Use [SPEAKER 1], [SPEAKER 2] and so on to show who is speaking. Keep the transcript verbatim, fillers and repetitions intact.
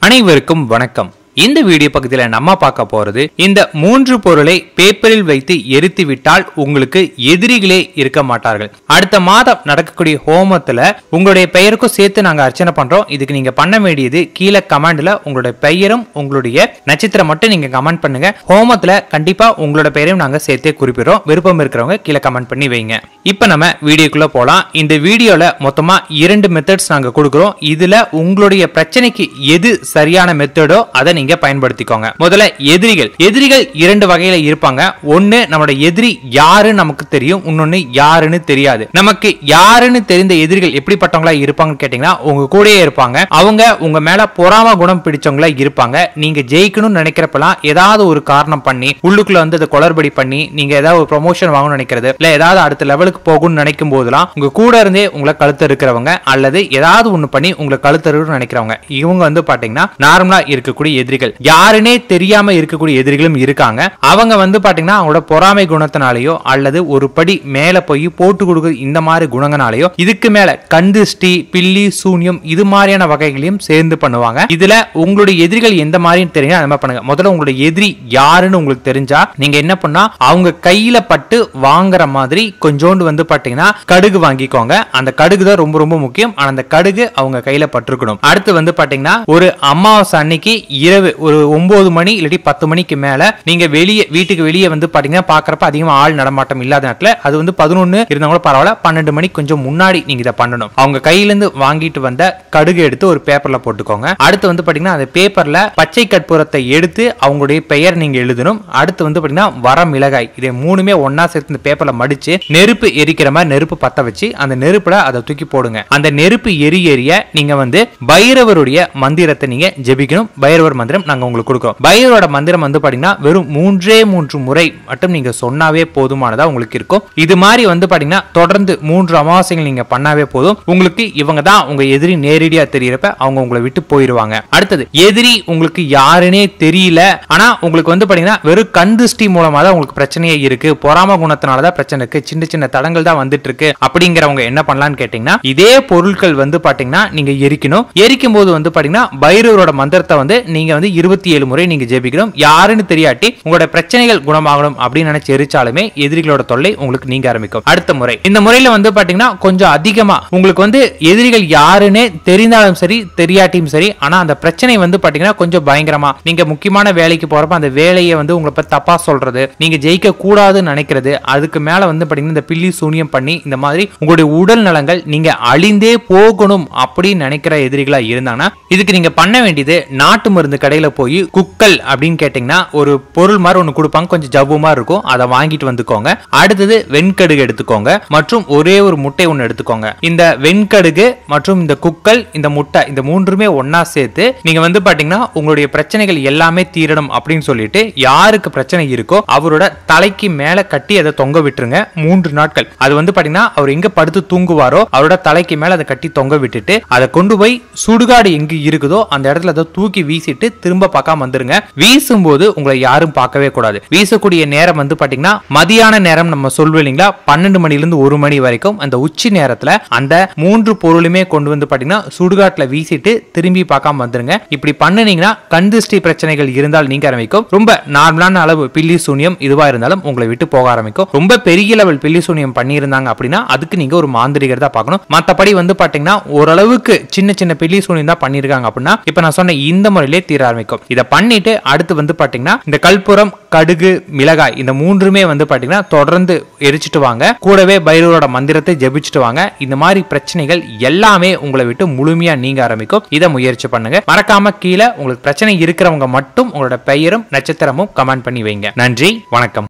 [SPEAKER 1] அனைவருக்கும் வணக்கம். இந்த வீடியோ பக்கத்தில் நம்ம பார்க்க போறது இந்த மூன்று பொருளை பேப்பரில் வைத்து எரித்து விட்டால் உங்களுக்கு எதிரிகளே இருக்க மாட்டார்கள். அடுத்த மாதம் நடக்கக்கூடிய ஹோமத்துல உங்களுடைய பெயருக்கும் சேர்த்து நாங்க அர்ச்சனை பண்றோம். இதுக்கு நீங்க பண்ண வேண்டியது கீழே கமெண்ட்ல உங்களுடைய பெயரும் உங்களுடைய நட்சத்திரம் மட்டும் நீங்க கமெண்ட் பண்ணுங்க. ஹோமத்துல கண்டிப்பா உங்களோட பெயரையும் நாங்க சேர்த்தே குறிப்பிடுறோம். விருப்பம் இருக்கிறவங்க கீழே கமெண்ட் பண்ணி வைங்க. இப்ப நம்ம வீடியோக்குள்ள போலாம். இந்த வீடியோல மொத்தமா இரண்டு மெத்தட்ஸ் நாங்க கொடுக்கிறோம். இதுல உங்களுடைய பிரச்சனைக்கு எது சரியான மெத்தடோ அதை நீங்க பயன்படுத்திக்கோங்க. முதல்ல எதிரிகள் எதிரிகள் இரண்டு வகையில இருப்பாங்க. ஒன்னு நம்மளோட எதிரி யாரு நமக்கு தெரியும், இன்னொன்னு யாருன்னு தெரியாது. நமக்கு யாருன்னு தெரிந்த எதிரிகள் எப்படிப்பட்டவங்களா இருப்பாங்கன்னு கேட்டீங்கன்னா உங்க கூடயே இருப்பாங்க. அவங்க உங்க மேல பொறாம குணம் பிடிச்சவங்களா இருப்பாங்க. நீங்க ஜெயிக்கணும்னு நினைக்கிறப்பெல்லாம் ஏதாவது ஒரு காரணம் பண்ணி உள்ளுக்குள்ள வந்து அதை குளறுபடி பண்ணி நீங்க ஏதாவது ஒரு ப்ரொமோஷன் வாங்கணும்னு நினைக்கிறது இல்ல ஏதாவது அடுத்த லெவலுக்கு போகணும்னு நினைக்கும் போதெல்லாம் உங்க கூட இருந்தே உங்களை கழுத்து இருக்கிறவங்க அல்லது ஏதாவது ஒண்ணு பண்ணி உங்களை கழுத்து நினைக்கிறவங்க இவங்க வந்து பாத்தீங்கன்னா நார்மலா இருக்கக்கூடிய எதிரிகள். யாருனே தெரியாம இருக்கக்கூடிய எதிரிகளும் இருக்காங்க. அவங்க வந்து பாத்தீங்கன்னா அவங்களோட பொறாமை குணத்தினாலேயோ அல்லது ஒரு படி மேல போய் போட்டு கொடுக்குற இந்த மாதிரி குணங்களாலேயோ இதுக்கு மேல கந்திஷ்டி பில்லி சூன்யம் இது மாதிரியான வகைகளையும் சேர்ந்து பண்ணுவாங்க. இதுல உங்களுடைய எதிரிகள் எந்த மாதிரி தெரியும் அந்த மாதிரி பண்ணுங்க. முதல்ல உங்களுடைய எதிரி யாருன்னு உங்களுக்கு தெரிஞ்சா நீங்க என்ன பண்ணா அவங்க கையில பட்டு வாங்குற மாதிரி கொஞ்சோண்டு வந்து பாத்தீங்கன்னா கடுகு வாங்கிக்கோங்க. அந்த கடுகு தான் ரொம்ப ரொம்ப முக்கியம். ஆனா அந்த கடுகு அவங்க கையில பட்டிருக்கணும். அடுத்து வந்து பாத்தீங்கன்னா ஒரு அமாவாசை அன்னைக்கு இரவு ஒரு ஒன்பது மணி இல்லாட்டி பத்து மணிக்கு மேல நீங்க வெளியே வீட்டுக்கு வெளியே வந்து பாத்தீங்கன்னா பாக்குறப்ப அதிகமா ஆள் நடமாட்டம் இல்லாத நேரத்துல அது வந்து பதினொன்னு இருந்தாலும் பரவாயில்ல பன்னெண்டு மணிக்கு கொஞ்சம் முன்னாடி நீங்க இதை பண்ணணும். அவங்க கையில இருந்து வாங்கிட்டு வந்த கடுகு எடுத்து ஒரு பேப்பர்ல போட்டுக்கோங்க. அடுத்து வந்து பாத்தீங்கன்னா அந்த பேப்பர்ல பச்சை கற்பூரத்தை எடுத்து அவங்களுடைய பெயர் நீங்க எழுதணும். அடுத்து வந்து பாத்தீங்கன்னா வர மிளகாய் இதை மூணுமே ஒன்னா சேர்த்து இந்த பேப்பர்ல மடிச்சு நெருப்பு எரிக்கிற மாதிரி நெருப்பு பத்த வச்சு அந்த நெருப்புல அதை தூக்கி போடுங்க. அந்த நெருப்பு எரி எரிய நீங்க வந்து பைரவருடைய மந்திரத்தை நீங்க ஜெபிக்கணும். பைரவர் மந்திரம் நாங்க உங்களுக்கு கொடுக்கிறோம். பைரவரோட மந்திரம் வந்து பாத்தீங்கன்னா வெறும் மூன்றே மூன்று முறை மட்டும் நீங்க சொன்னாவே போதுமானதா உங்களுக்கு இருக்கும். இது மாதிரி வந்து பாத்தீங்கன்னா தொடர்ந்து மூன்று அமாவாசைகள் நீங்க பண்ணாவே போதும். உங்களுக்கு இவங்க தான் உங்க எதிரி நேரடியா தெரியறப்ப அவங்க உங்களை விட்டு போயிருவாங்க. அடுத்தது எதிரி உங்களுக்கு யாருன்னே தெரியல ஆனா உங்களுக்கு வந்து பாத்தீங்கன்னா வெறும் கந்திஷ்டி மூலமா தான் உங்களுக்கு பிரச்சனையே இருக்கு, பொறாம குணத்தினாலதான் பிரச்சனை இருக்கு, சின்ன சின்ன தடங்கள் தான் வந்துட்டு இருக்கு அப்படிங்கிறவங்க என்ன பண்ணலாம்னு கேட்டீங்கன்னா இதே பொருட்கள் வந்து பாத்தீங்கன்னா நீங்க எரிக்கணும். எரிக்கும் போது வந்து பாத்தீங்கன்னா பைரவரோட மந்திரத்தை வந்து நீங்க வந்து இருபத்தி ஏழு முறை நீங்க ஜெபிக்கணும். யாருன்னு தெரியாட்டி உங்களோட பிரச்சனைகள் குணமாகணும் அப்படின்னு நினைச்சு எரிச்சாலுமே எதிரிகளோட தொல்லை உங்களுக்கு நீங்க ஆரம்பிக்கும். அடுத்த முறை இந்த முறையில வந்து பாத்தீங்கன்னா கொஞ்சம் அதிகமா உங்களுக்கு வந்து எதிரிகள் யாருன்னு தெரிந்தாலும் சரி தெரியாட்டியும் சரி ஆனா அந்த பிரச்சனை வந்து பாத்தீங்கன்னா கொஞ்சம் பயங்கரமா நீங்க முக்கியமான வேலைக்கு போறப்ப அந்த வேலையை வந்து உங்களை பத்தி தப்பா சொல்றது நீங்க ஜெயிக்க கூடாதுன்னு நினைக்கிறது அதுக்கு மேல வந்து பாத்தீங்கன்னா இந்த பில்லி சூனியம் பண்ணி இந்த மாதிரி உங்களுடைய உடல் நலங்கள் நீங்க அழிந்தே போகணும் அப்படின்னு நினைக்கிற எதிரிகளா இருந்தாங்கன்னா இதுக்கு நீங்க பண்ண வேண்டியது நாட்டு மருந்து கடையில போய் குக்கல் அப்படின்னு கேட்டீங்கன்னா ஒரு பொருள் மாதிரி ஒண்ணு கொடுப்பாங்க. கொஞ்சம் ஜவ்வு மாதிரி இருக்கும். அதை வாங்கிட்டு வந்துக்கோங்க. அடுத்தது வெண்கடுகு எடுத்துக்கோங்க மற்றும் ஒரே ஒரு முட்டை ஒண்ணு எடுத்துக்கோங்க. இந்த வெண்கடுகு மற்றும் இந்த குக்கல் இந்த முட்டை இந்த மூன்றுமே ஒன்னா சேர்த்து நீங்க வந்து பாத்தீங்கன்னா உங்களுடைய பிரச்சனைகள் எல்லாமே தீரணும் அப்படின்னு சொல்லிட்டு யாருக்கு பிரச்சனை இருக்கோ அவரோட தலைக்கு மேல கட்டி அதை தொங்க விட்டுருங்க. மூன்று நாட்கள் அது வந்து பாத்தீங்கன்னா அவர் எங்க படுத்து தூங்குவாரோ அவரோட தலைக்கு மேல அதை கட்டி தொங்க விட்டுட்டு அதை கொண்டு போய் சுடுகாடு எங்க இருக்குதோ அந்த இடத்துல அதை தூக்கி வீசிட்டு திரும்ப பார்க்காம வந்துருங்க. வீசும் போது உங்களை யாரும் பார்க்கவே கூடாது. வீசக்கூடிய நேரம் வந்து பாத்தீங்கன்னா மதியான நேரம் நம்ம சொல்வோம் இல்லைங்களா, பன்னெண்டு மணில இருந்து ஒரு மணி வரைக்கும் அந்த உச்சி நேரத்துல அந்த மூன்று பொருளுமே கொண்டு வந்து பாத்தீங்கன்னா சுடுகாட்டுல வீசிட்டு திரும்பி பார்க்காம வந்துருங்க. இப்படி பண்ணுனீங்கன்னா கந்திஷ்டி பிரச்சனைகள் இருந்தால் நீங்க ஆரம்பிக்கும். ரொம்ப நார்மலான அளவு பில்லி சூனியம் இதுவா இருந்தாலும் உங்களை விட்டு போக ஆரம்பிக்கும். ரொம்ப பெரிய லெவல் பில்லி சூனியம் பண்ணி இருந்தாங்க அப்படின்னா அதுக்கு நீங்க ஒரு மாந்திரிகர் தான் பார்க்கணும். மத்தபடி வந்து பாத்தீங்கன்னா ஓரளவுக்கு சின்ன சின்ன பில்லி சூனியம் தான் பண்ணிருக்காங்க அப்படின்னா இப்ப நான் சொன்ன இந்த முறையிலே தீர ஆரம்பிக்கும். இத பண்ணிட்டு அடுத்து வந்து பாத்தீங்கன்னா இந்த கற்பூரம் கடுகு மிளகாய் இந்த மூன்றுமே வந்து பாத்தீங்கன்னா தொடர்ந்து எரிச்சிட்டு வாங்க. கூடவே பைரவரோட மந்திரத்தை ஜெபிச்சுட்டு வாங்க. இந்த மாதிரி பிரச்சனைகள் எல்லாமே உங்களை விட்டு முழுமையா நீங்க ஆரம்பிக்கும். இதை முயற்சி பண்ணுங்க. மறக்காம கீழே உங்களுக்கு பிரச்சனை இருக்கிறவங்க மட்டும் உங்களோட பெயரும் நட்சத்திரமும் கமெண்ட் பண்ணி வைங்க. நன்றி, வணக்கம்.